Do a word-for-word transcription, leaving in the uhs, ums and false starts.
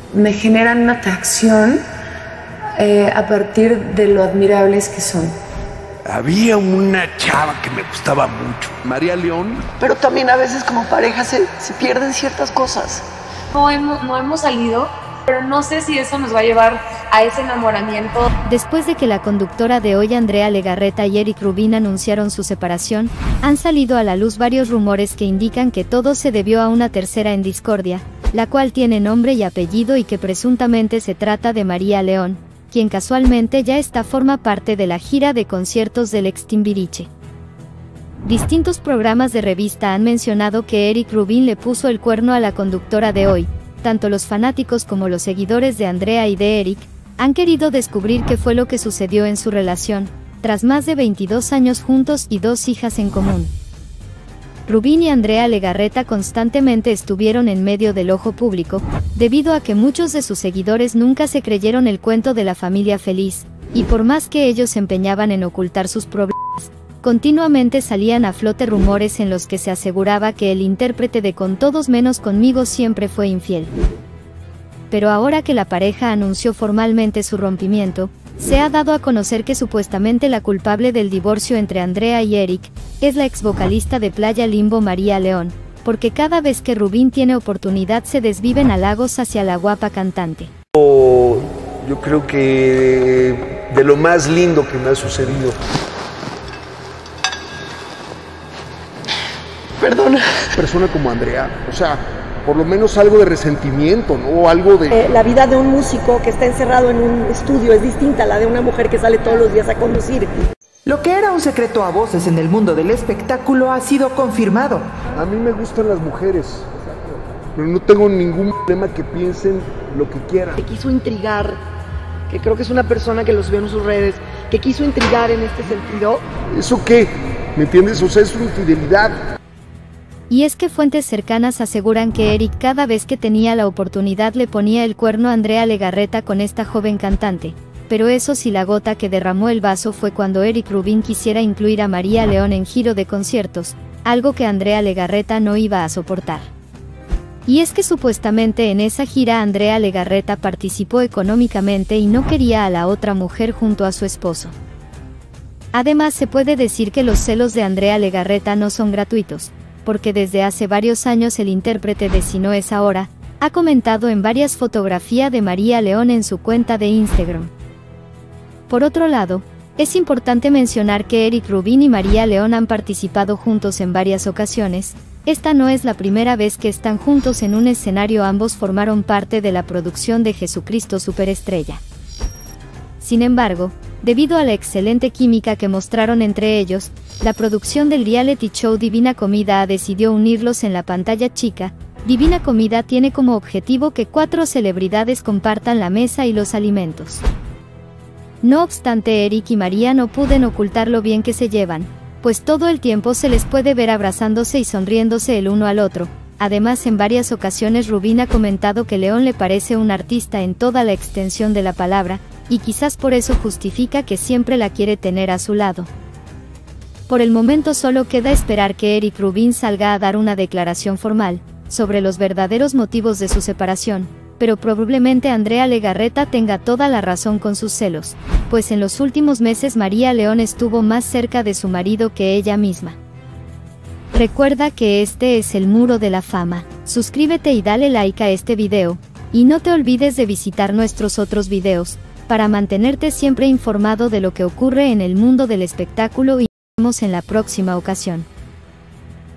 me generan una atracción eh, a partir de lo admirables que son. Había una chava que me gustaba mucho, María León. Pero también a veces como pareja se, se pierden ciertas cosas. No hemos, no hemos salido, pero no sé si eso nos va a llevar a ese enamoramiento. Después de que la conductora de Hoy, Andrea Legarreta, y Eric Rubin anunciaron su separación, han salido a la luz varios rumores que indican que todo se debió a una tercera en discordia, la cual tiene nombre y apellido y que presuntamente se trata de María León, quien casualmente ya está forma parte de la gira de conciertos del ex Timbiriche. Distintos programas de revista han mencionado que Eric Rubin le puso el cuerno a la conductora de Hoy. Tanto los fanáticos como los seguidores de Andrea y de Eric han querido descubrir qué fue lo que sucedió en su relación, tras más de veintidós años juntos y dos hijas en común. Rubin y Andrea Legarreta constantemente estuvieron en medio del ojo público, debido a que muchos de sus seguidores nunca se creyeron el cuento de la familia feliz, y por más que ellos se empeñaban en ocultar sus problemas, continuamente salían a flote rumores en los que se aseguraba que el intérprete de Con Todos Menos Conmigo siempre fue infiel. Pero ahora que la pareja anunció formalmente su rompimiento, se ha dado a conocer que supuestamente la culpable del divorcio entre Andrea y Eric es la ex vocalista de Playa Limbo, María León, porque cada vez que Rubin tiene oportunidad se desviven halagos hacia la guapa cantante. Yo creo que de lo más lindo que me ha sucedido. Perdona. Persona como Andrea, o sea, por lo menos algo de resentimiento, ¿no? O algo de... Eh, la vida de un músico que está encerrado en un estudio es distinta a la de una mujer que sale todos los días a conducir. Lo que era un secreto a voces en el mundo del espectáculo ha sido confirmado. A mí me gustan las mujeres, pero no tengo ningún problema que piensen lo que quieran. Que quiso intrigar, que creo que es una persona que los veo en sus redes, que quiso intrigar en este sentido. ¿Eso qué? ¿Me entiendes? O sea, es una infidelidad. Y es que fuentes cercanas aseguran que Eric cada vez que tenía la oportunidad le ponía el cuerno a Andrea Legarreta con esta joven cantante, pero eso sí, la gota que derramó el vaso fue cuando Eric Rubin quisiera incluir a María León en giro de conciertos, algo que Andrea Legarreta no iba a soportar. Y es que supuestamente en esa gira Andrea Legarreta participó económicamente y no quería a la otra mujer junto a su esposo. Además, se puede decir que los celos de Andrea Legarreta no son gratuitos, porque desde hace varios años el intérprete de Si No Es Ahora ha comentado en varias fotografías de María León en su cuenta de Instagram. Por otro lado, es importante mencionar que Eric Rubin y María León han participado juntos en varias ocasiones. Esta no es la primera vez que están juntos en un escenario, ambos formaron parte de la producción de Jesucristo Superestrella. Sin embargo, debido a la excelente química que mostraron entre ellos, la producción del reality show Divina Comida decidió unirlos en la pantalla chica. Divina Comida tiene como objetivo que cuatro celebridades compartan la mesa y los alimentos. No obstante, Eric y María no pueden ocultar lo bien que se llevan, pues todo el tiempo se les puede ver abrazándose y sonriéndose el uno al otro. Además, en varias ocasiones Rubin ha comentado que León le parece un artista en toda la extensión de la palabra, y quizás por eso justifica que siempre la quiere tener a su lado. Por el momento solo queda esperar que Eric Rubin salga a dar una declaración formal sobre los verdaderos motivos de su separación, pero probablemente Andrea Legarreta tenga toda la razón con sus celos, pues en los últimos meses María León estuvo más cerca de su marido que ella misma. Recuerda que este es el Muro de la Fama. Suscríbete y dale like a este video, y no te olvides de visitar nuestros otros videos, para mantenerte siempre informado de lo que ocurre en el mundo del espectáculo, y nos vemos en la próxima ocasión.